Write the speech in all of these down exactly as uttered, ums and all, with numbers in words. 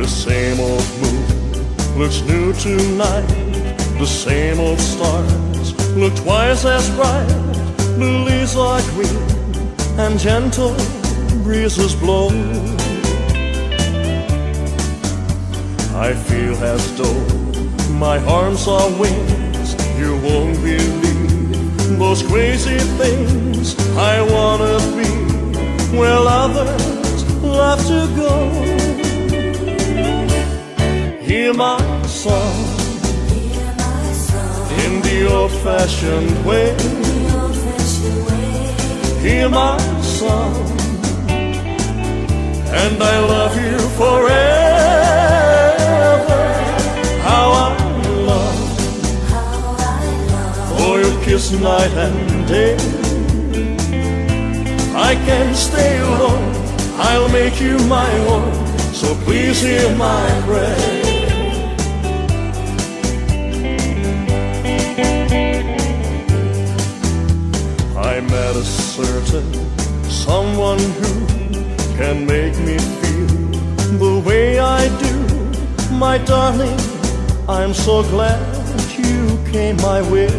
The same old moon looks new tonight. The same old stars look twice as bright. The leaves are green and gentle breezes blow. I feel as though my arms are wings. You won't believe those crazy things I wanna be where others love to go. Hear my song in the old-fashioned way. Hear my song, and I love you forever. How I love for your kiss night and day. I can't stay alone, I'll make you my own, so please hear my prayer. I met a certain someone who can make me feel the way I do. My darling, I'm so glad you came my way.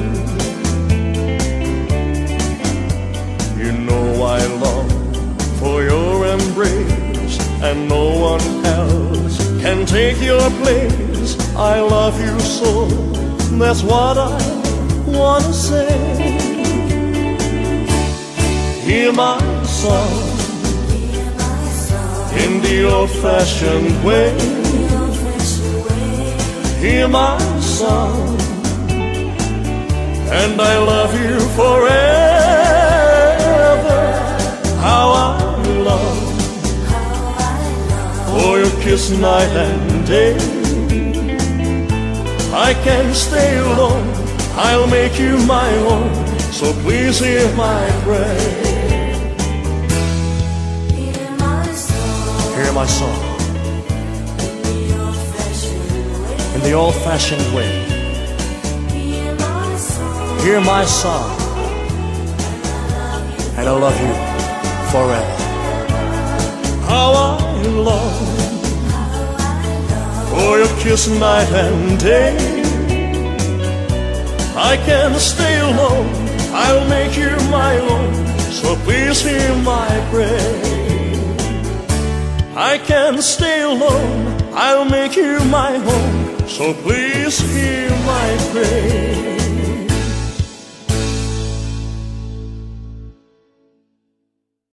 You know I long for your embrace, and no one else can take your place. I love you so, that's what I wanna say. Hear my song in the old-fashioned way. Hear my song, and I love you forever. How I love for your kiss night and day. I can't stay alone, I'll make you my own, so please hear my prayer. Hear my song in the old-fashioned way. Hear my song, and I love you forever. How I love for your kiss night and day. I can't stay alone, I'll make you my own, so please hear my prayer. I can't stay alone, I'll make you my home, so please hear my